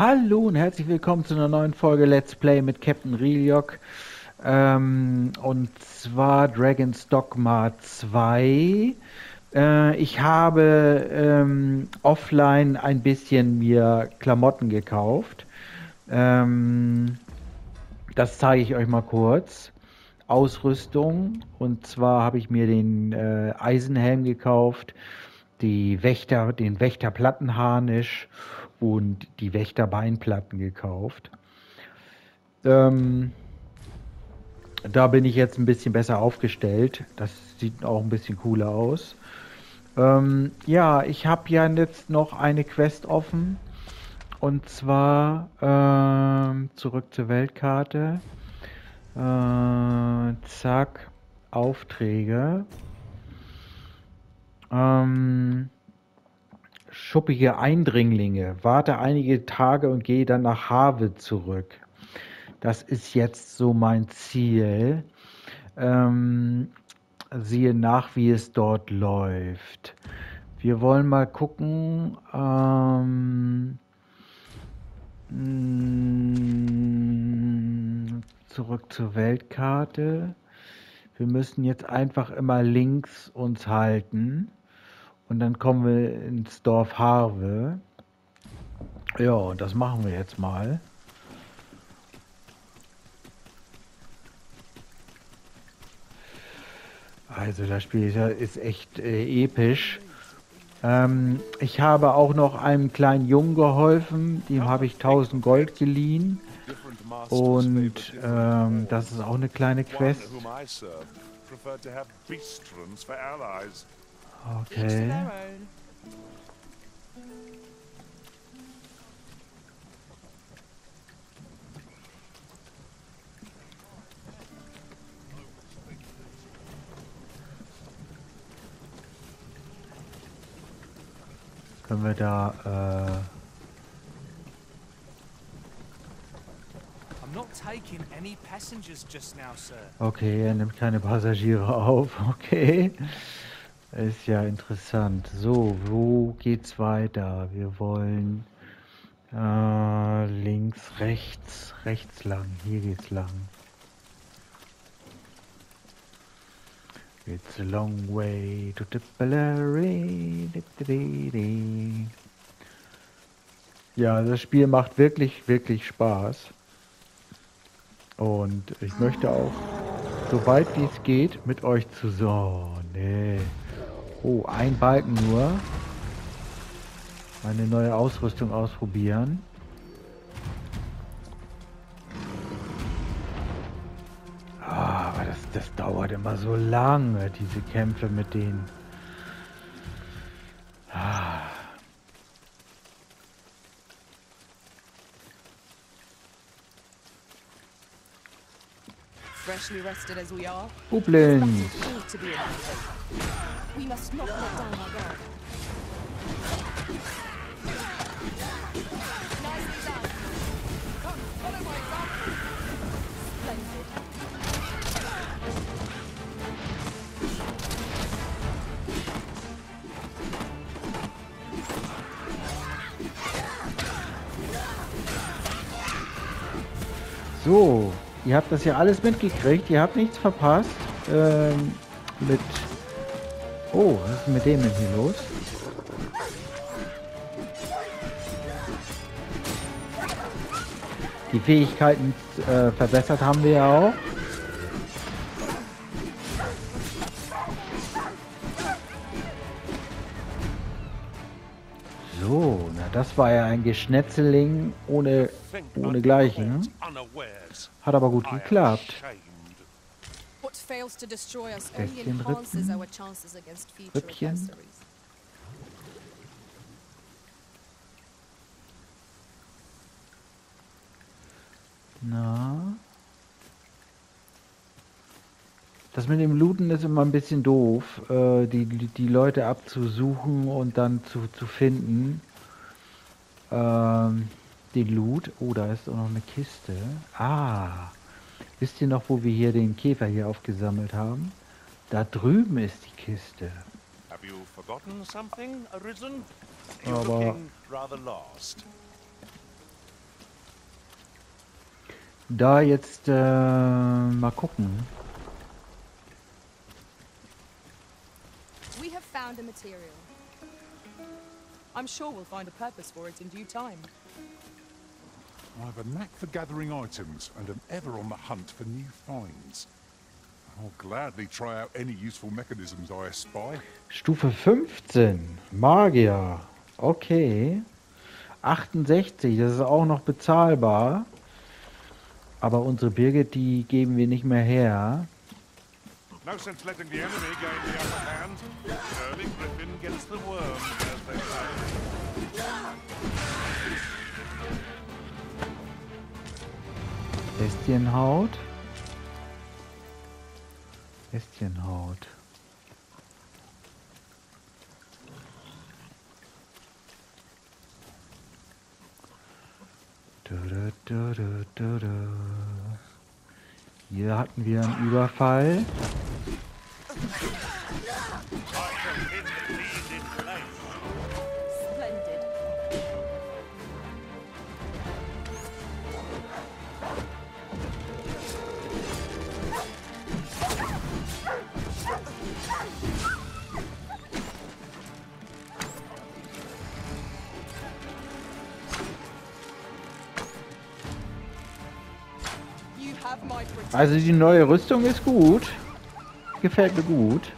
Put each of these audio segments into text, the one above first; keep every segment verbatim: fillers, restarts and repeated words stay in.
Hallo und herzlich willkommen zu einer neuen Folge Let's Play mit Captain Riljok. Ähm, und zwar Dragon's Dogma zwei. Äh, ich habe ähm, offline ein bisschen mir Klamotten gekauft. Ähm, das zeige ich euch mal kurz. Ausrüstung. Und zwar habe ich mir den äh, Eisenhelm gekauft, die Wächter, den Wächterplattenharnisch und die Wächterbeinplatten gekauft. Ähm, da bin ich jetzt ein bisschen besser aufgestellt. Das sieht auch ein bisschen cooler aus. Ähm, ja, ich habe ja jetzt noch eine Quest offen. Und zwar ähm, zurück zur Weltkarte. Äh, zack, Aufträge. Ähm, Schuppige Eindringlinge. Warte einige Tage und gehe dann nach Harve zurück. Das ist jetzt so mein Ziel. Ähm, siehe nach, wie es dort läuft. Wir wollen mal gucken. Ähm, mh, zurück zur Weltkarte. Wir müssen jetzt einfach immer links uns halten. Und dann kommen wir ins Dorf Harve. Ja, und das machen wir jetzt mal. Also das Spiel ist, ja- ist echt äh, episch. Ähm, ich habe auch noch einem kleinen Jungen geholfen, dem habe ich tausend Gold geliehen. Und ähm, das ist auch eine kleine Quest. Okay. Können wir da... Äh okay, er nimmt keine Passagiere auf. Okay. Ist ja interessant. So, wo geht's weiter? Wir wollen äh, links, rechts, rechts lang. Hier geht's lang. It's a long way to Tipperary. Ja, das Spiel macht wirklich, wirklich Spaß. Und ich möchte auch, soweit wie es geht, mit euch zu so. Nee. Oh, ein Balken nur. Meine neue Ausrüstung ausprobieren. Ah, aber das, das dauert immer so lange, diese Kämpfe mit denen. Ah. Freshly rested as we are, Goblins. need to be enough. We must not let down our guard. Nicely done. Come, follow my example. Splendid. So, ihr habt das ja alles mitgekriegt. Ihr habt nichts verpasst. Ähm, mit... Oh, was ist mit dem denn hier los? Die Fähigkeiten äh, verbessert haben wir ja auch. So, na das war ja ein Geschnetzeling ohne, ohne Gleichen. Hat aber gut geklappt. What fails to destroy us only Bestien enhances rippen. our chances against future Rippchen. adversaries. Na? Das mit dem Looten ist immer ein bisschen doof, äh, die, die die Leute abzusuchen und dann zu, zu finden. Ähm, den Loot. Oh, da ist auch noch eine Kiste. Ah, wisst ihr noch, wo wir hier den Käfer hier aufgesammelt haben? Da drüben ist die Kiste. Have you forgotten something, Arisen? You're Aber looking rather lost. da jetzt äh, mal gucken. We have found a material. I'm sure we'll find a purpose for it in due time. I have a knack for gathering items and am ever on the hunt for new finds. I'll gladly try out any useful mechanisms I espy. Stufe fünfzehn. Magier. Okay. achtundsechzig. Das ist auch noch bezahlbar. Aber unsere Birgit, die geben wir nicht mehr her. No sense letting the enemy gain the upper hand. Early Griffin gets the worm, as they say. Bestienhaut. Bestienhaut. Du, du, du, du, du, du. Hier hatten wir einen Überfall. Splendid. You have my protection. Also die neue Rüstung ist gut. Gefällt mir gut.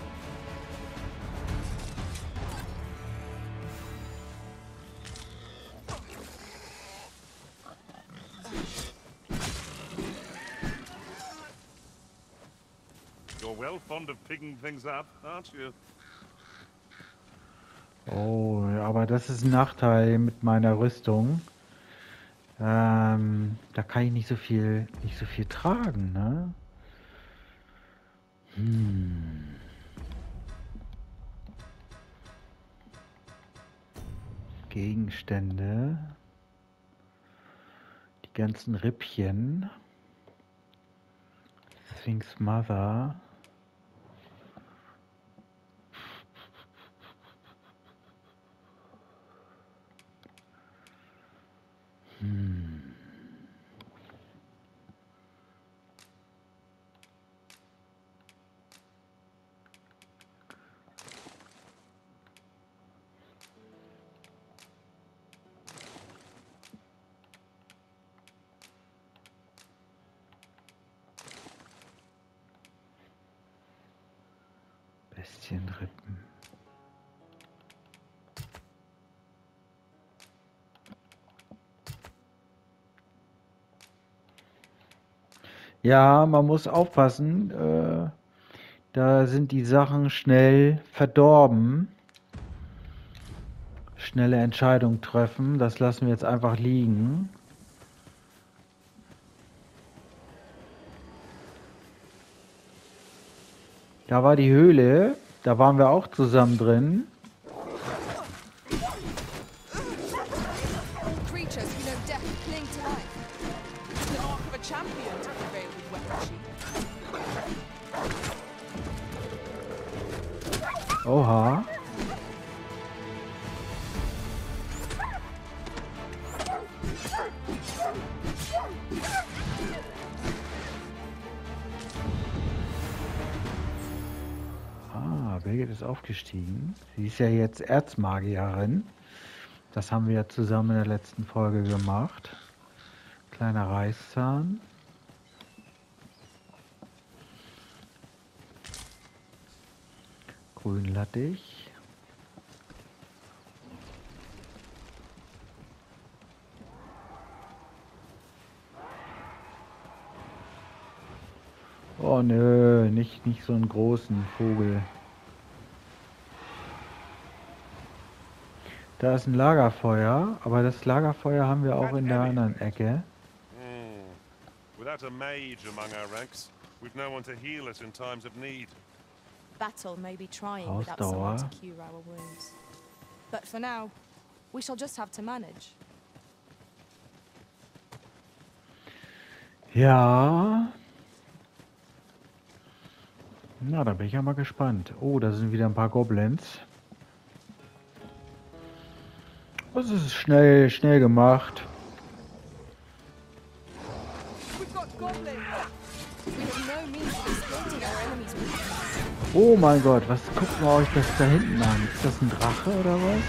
You're well fond of picking things up, aren't you? Oh, aber das ist ein Nachteil mit meiner Rüstung. Ähm, da kann ich nicht so viel, nicht so viel tragen, ne? Hm. Gegenstände. Die ganzen Rippchen. Sphinx Mother. Hm. Bestienrippen. Ja, man muss aufpassen. Äh, da sind die Sachen schnell verdorben. Schnelle Entscheidung treffen. Das lassen wir jetzt einfach liegen. Da war die Höhle. Da waren wir auch zusammen drin. Creatures who know death cling to life. The mark of a champion to prevail with weapon sheath. Oha. Ah, Birgit ist aufgestiegen. Sie ist ja jetzt Erzmagierin. Das haben wir ja zusammen in der letzten Folge gemacht. Kleiner Reißzahn. Grünlattich. Oh nö, nicht, nicht so einen großen Vogel. Da ist ein Lagerfeuer, aber das Lagerfeuer haben wir auch in der anderen Ecke. Hmm. Without a mage among our ranks, we've no one to heal us in times of need. Battle may be trying without someone to cure our wounds. But for now, we shall just have to manage. Ja. Na, da bin ich ja mal gespannt. Oh, da sind wieder ein paar Goblins. Das ist schnell, schnell gemacht. We've got Oh mein Gott, was guckt ihr euch das da hinten an? Ist das ein Drache oder was?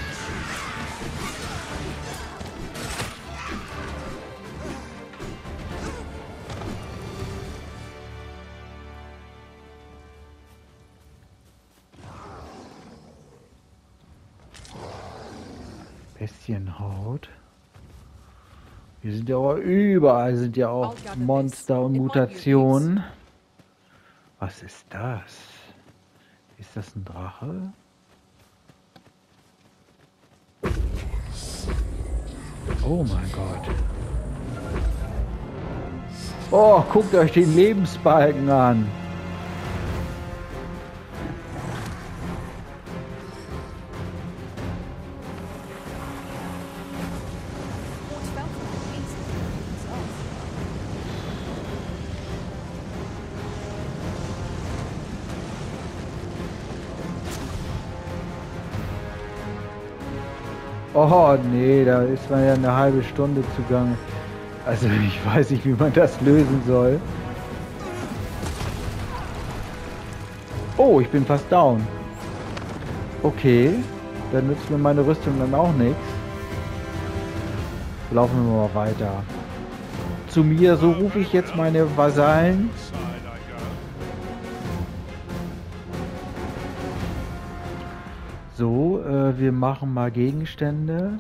Bestienhaut. Hier sind ja auch überall sind ja auch Monster und Mutationen. Was ist das? Ist das ein Drache? Oh mein Gott. Oh, guckt euch den Lebensbalken an. Oh nee, da ist man ja eine halbe Stunde zugange. Also ich weiß nicht, wie man das lösen soll. Oh, ich bin fast down. Okay, dann nützt mir meine Rüstung dann auch nichts. Laufen wir mal weiter. Zu mir, so rufe ich jetzt meine Vasallen. So, äh, wir machen mal Gegenstände.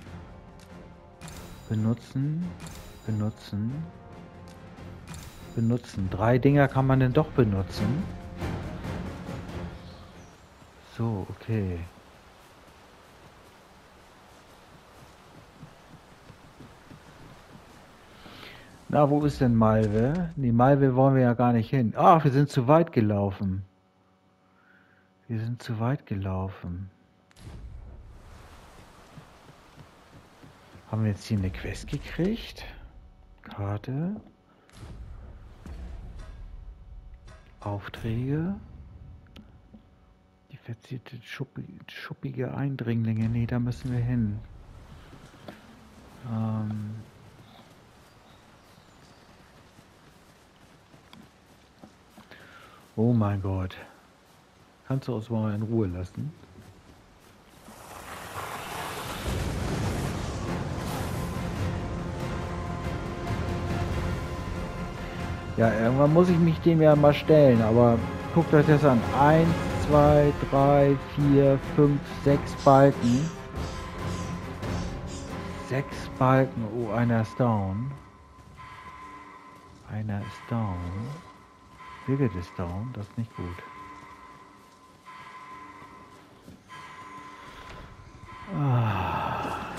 Benutzen, benutzen, benutzen. Drei Dinger kann man denn doch benutzen. So, okay. Na, wo ist denn Malve? Nee, Malve wollen wir ja gar nicht hin. Ach, wir sind zu weit gelaufen. Wir sind zu weit gelaufen. Haben wir jetzt hier eine Quest gekriegt? Karte. Aufträge. Die verzierte schuppige, schuppige Eindringlinge. Nee, da müssen wir hin. Ähm... Oh mein Gott. Kannst du uns mal in Ruhe lassen? Ja, irgendwann muss ich mich dem ja mal stellen, aber guckt euch das an. Eins, zwei, drei, vier, fünf, sechs Balken. Sechs Balken. Oh, einer ist down. Einer ist down. Birgit ist down, das ist nicht gut. Ah.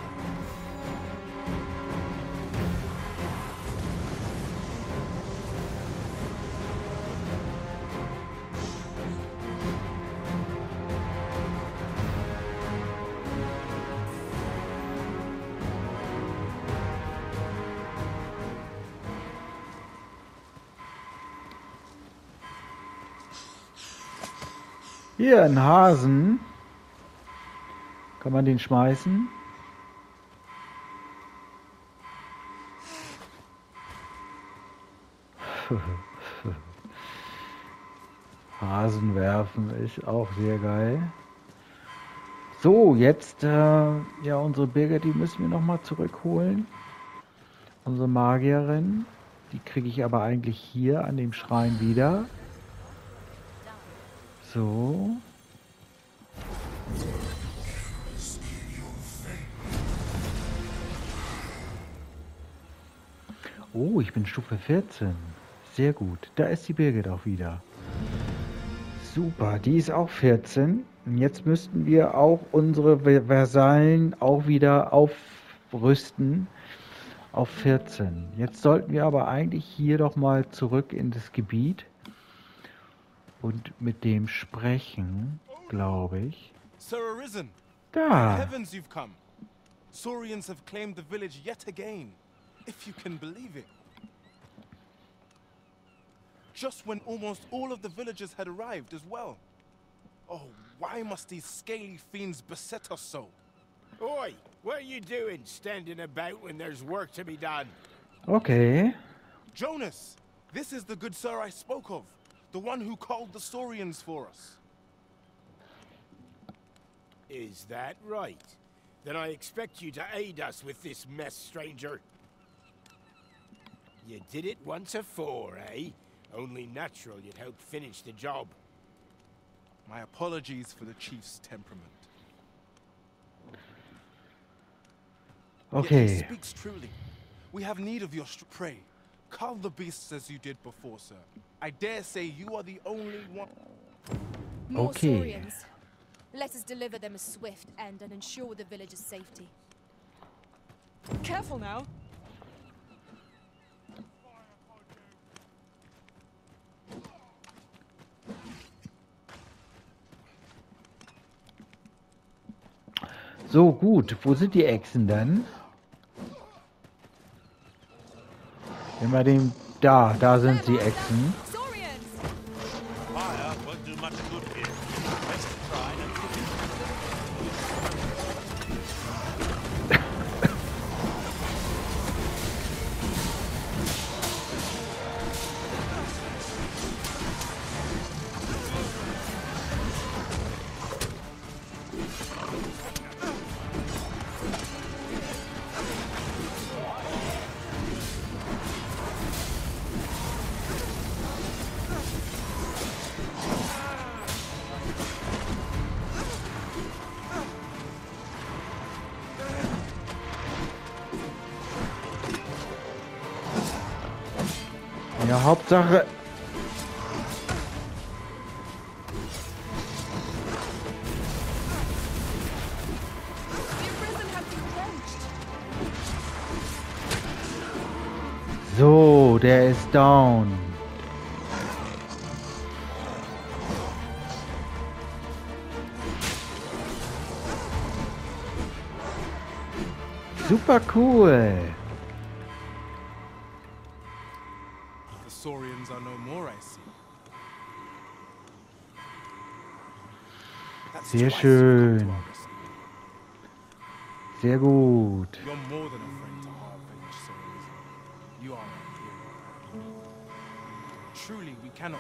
Hier, ein Hasen. Kann man den schmeißen? Hasen werfen ist auch sehr geil. So, jetzt, äh, ja, unsere Birgit, die müssen wir nochmal zurückholen. Unsere Magierin. Die kriege ich aber eigentlich hier an dem Schrein wieder. So. Oh, ich bin Stufe vierzehn. Sehr gut. Da ist die Birgit auch wieder. Super, die ist auch vierzehn. Und jetzt müssten wir auch unsere Vasallen auch wieder aufrüsten auf vierzehn. Jetzt sollten wir aber eigentlich hier doch mal zurück in das Gebiet und mit dem sprechen, glaube ich. Sir Arisen. Da. Heavens, you've come. Saurians have claimed the village yet again, if you can believe it. Just when almost all of the villagers had arrived as well. Oh, why must these scaly fiends beset us so? Oi, what are you doing standing about when there's work to be done? Okay. Jonas! This is the good sir I spoke of. The one who called the Saurians for us. Is that right? Then I expect you to aid us with this mess, stranger. You did it once afore, eh? Only natural you'd help finish the job. My apologies for the chief's temperament. Okay. Yet he speaks truly. We have need of your str- pray. Cull the beasts as you did before, sir. I dare say you are the only one. More Okay. Saurians. Let us deliver them a swift end and ensure the village's safety. Careful now. So, gut. Wo sind die Echsen dann? Wenn wir den... Da, da sind die Echsen. Saurians! Fire won't do much good here. Best try and cook it. Ja, Hauptsache... The Arisen have been quenched. So, der ist down. Super cool. The Saurians are no more, I see. That's Sehr twice you've come schön. to our rescue. Sehr gut. You're more than a friend to our village, Sir Arisen. You are a hero. Truly, we cannot...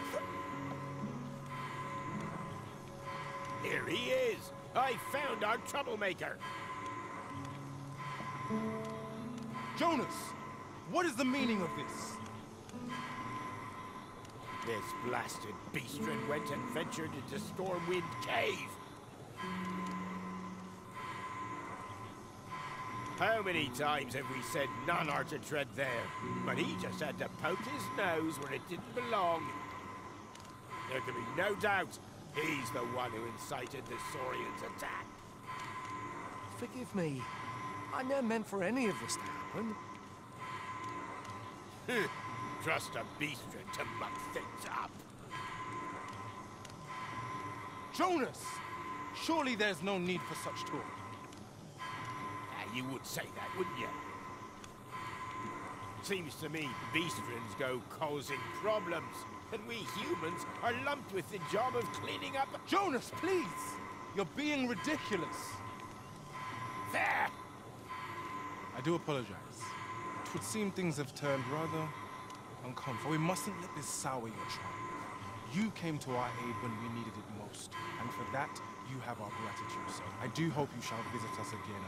Here he is! I found our troublemaker! Jonas! What is the meaning of this? This blasted beastren went and ventured into Stormwind Cave. How many times have we said none are to tread there? But he just had to poke his nose where it didn't belong. There can be no doubt he's the one who incited the Saurians' attack. Forgive me. I never meant for any of this to happen. Trust a beastren to muck things up. Jonas! Surely there's no need for such talk. Ah, you would say that, wouldn't you? Seems to me beastrens go causing problems, and we humans are lumped with the job of cleaning up. Jonas, please! You're being ridiculous. There! I do apologize. It would seem things have turned rather uncomfortable. We mustn't let this sour your triumph. You came to our aid when we needed it most, and for that, you have our gratitude, sir. I do hope you shall visit us again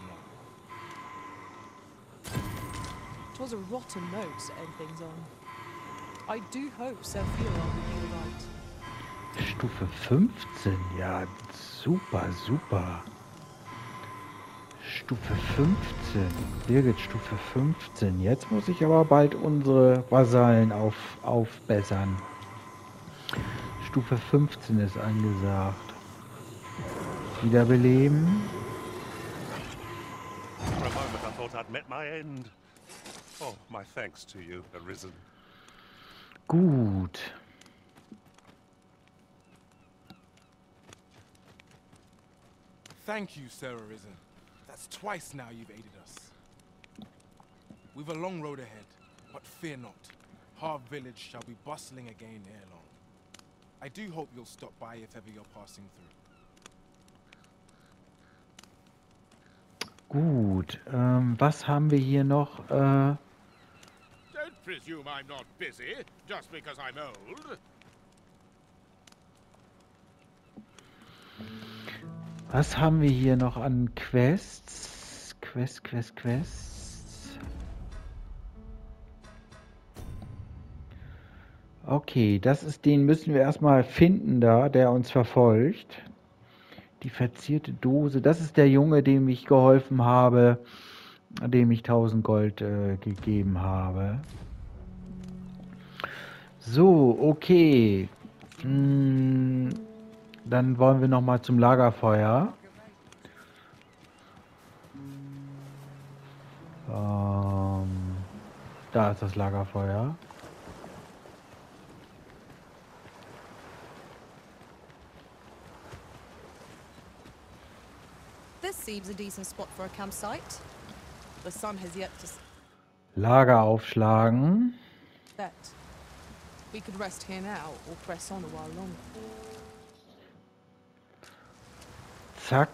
anon. Twas a rotten note to end things on. I do hope Sophia will be alright. Stufe fünfzehn, ja, super, super. Stufe fünfzehn. Birgit, Stufe fünfzehn. Jetzt muss ich aber bald unsere Vasallen auf, aufbessern. Stufe fünfzehn ist angesagt. Wiederbeleben. For a moment I thought I'd met my end. Oh, my thanks to you, Arisen. Gut. Thank you, Sir Arisen. That's twice now you've aided us. We've a long road ahead, but fear not. Harv village shall be bustling again ere long. I do hope you'll stop by if ever you're passing through. Gut. Ähm, was haben wir hier noch? Äh, Don't presume I'm not busy just because I'm old. Was haben wir hier noch an Quests? Quest, Quest, Quests. Okay, das ist, den müssen wir erstmal finden da, der uns verfolgt. Die verzierte Dose, das ist der Junge, dem ich geholfen habe, dem ich tausend Gold äh, gegeben habe. So, okay. Hm, dann wollen wir noch mal zum Lagerfeuer. Ähm, da ist das Lagerfeuer. This seems a decent spot for a campsite. The sun has yet to Lager aufschlagen. Bet. We could rest here now or press on a while longer. Zack.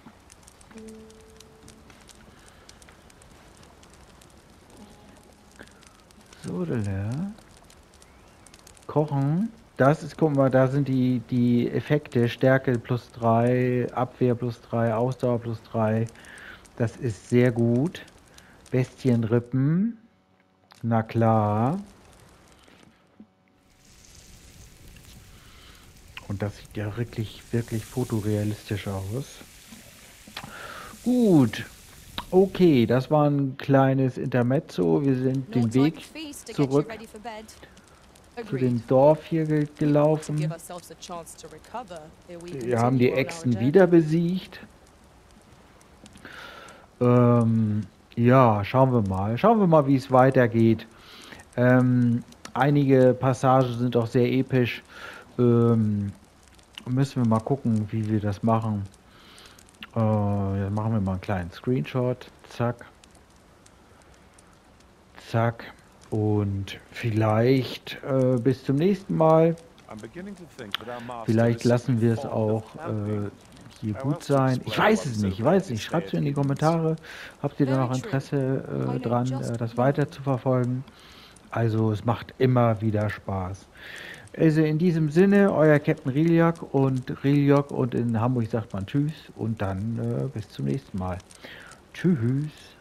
So, da. Kochen. Das ist, guck mal, da sind die, die Effekte. Stärke plus drei, Abwehr plus drei, Ausdauer plus drei. Das ist sehr gut. Bestienrippen. Na klar. Und das sieht ja wirklich, wirklich fotorealistisch aus. Gut. Okay, das war ein kleines Intermezzo. Wir sind den Weg zurück zu dem Dorf hier ge gelaufen. Wir haben die Echsen wieder besiegt. Ähm, ja, schauen wir mal. Schauen wir mal, wie es weitergeht. Ähm, einige Passagen sind auch sehr episch. Ähm, müssen wir mal gucken, wie wir das machen. Äh, jetzt machen wir mal einen kleinen Screenshot. Zack. Zack. Und vielleicht äh, bis zum nächsten Mal. Vielleicht lassen wir es auch äh, hier gut sein. Ich weiß es nicht. Ich weiß nicht. Schreibt es mir in die Kommentare. Habt ihr da noch Interesse äh, dran, äh, das weiter zu verfolgen? Also es macht immer wieder Spaß. Also in diesem Sinne, euer Captain Riljok und Riljok und in Hamburg sagt man Tschüss und dann äh, bis zum nächsten Mal. Tschüss.